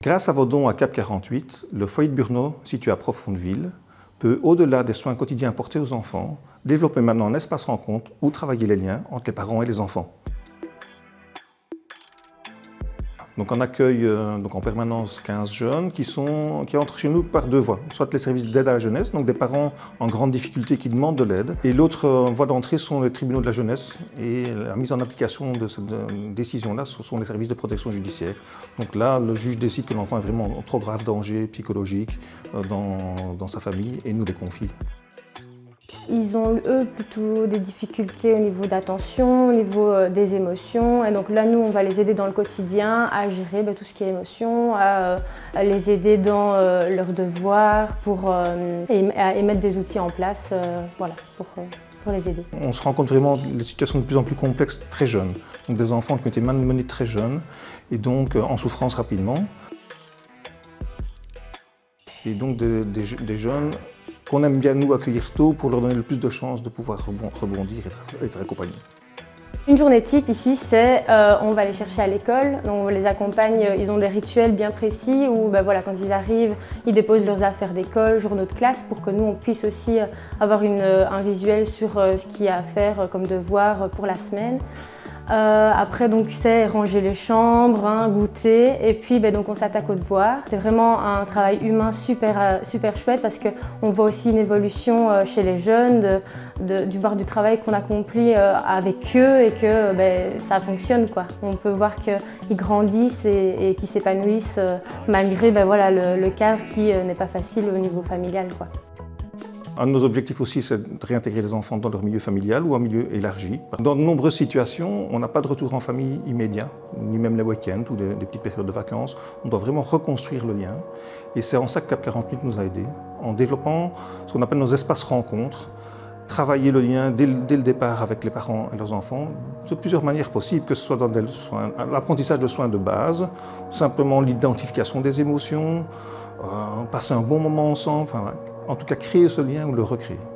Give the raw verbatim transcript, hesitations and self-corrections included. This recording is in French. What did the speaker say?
Grâce à vos dons à Cap quarante-huit, le foyer de Burnau, situé à Profondeville, peut, au-delà des soins quotidiens apportés aux enfants, développer maintenant un espace rencontre où travailler les liens entre les parents et les enfants. Donc on accueille euh, donc en permanence quinze jeunes qui, sont, qui entrent chez nous par deux voies. Soit les services d'aide à la jeunesse, donc des parents en grande difficulté qui demandent de l'aide. Et l'autre euh, voie d'entrée sont les tribunaux de la jeunesse. Et la mise en application de cette euh, décision-là, ce sont les services de protection judiciaire. Donc là, le juge décide que l'enfant est vraiment en trop grave danger psychologique euh, dans, dans sa famille et nous les confie. Ils ont, eux, plutôt des difficultés au niveau d'attention, au niveau euh, des émotions. Et donc là, nous, on va les aider dans le quotidien à gérer bah, tout ce qui est émotion, à, euh, à les aider dans euh, leurs devoirs, pour, euh, et à mettre des outils en place euh, voilà, pour, euh, pour les aider. On se rend compte vraiment des situations de plus en plus complexes très jeunes. Donc des enfants qui ont été malmenés très jeunes et donc euh, en souffrance rapidement. Et donc des, des, des jeunes qu'on aime bien nous accueillir tôt pour leur donner le plus de chances de pouvoir rebondir et être accompagnés. Une journée type ici, c'est euh, on va les chercher à l'école, on les accompagne, ils ont des rituels bien précis où ben voilà, quand ils arrivent, ils déposent leurs affaires d'école, journaux de classe pour que nous on puisse aussi avoir une, un visuel sur ce qu'il y a à faire comme devoir pour la semaine. Euh, après donc c'est ranger les chambres, hein, goûter et puis ben, donc on s'attaque aux devoirs. C'est vraiment un travail humain super, euh, super chouette parce qu'on voit aussi une évolution euh, chez les jeunes de, de, du voir du travail qu'on accomplit euh, avec eux et que ben, ça fonctionne, quoi. On peut voir qu'ils grandissent et, et qu'ils s'épanouissent euh, malgré ben, voilà, le, le cadre qui euh, n'est pas facile au niveau familial, quoi. Un de nos objectifs aussi, c'est de réintégrer les enfants dans leur milieu familial ou en milieu élargi. Dans de nombreuses situations, on n'a pas de retour en famille immédiat, ni même les week-ends ou des, des petites périodes de vacances. On doit vraiment reconstruire le lien. Et c'est en ça que Cap quarante-huit nous a aidés, en développant ce qu'on appelle nos espaces rencontres, travailler le lien dès, dès le départ avec les parents et leurs enfants, de plusieurs manières possibles, que ce soit dans l'apprentissage de soins de base, simplement l'identification des émotions, euh, passer un bon moment ensemble, enfin, en tout cas créer ce lien ou le recréer.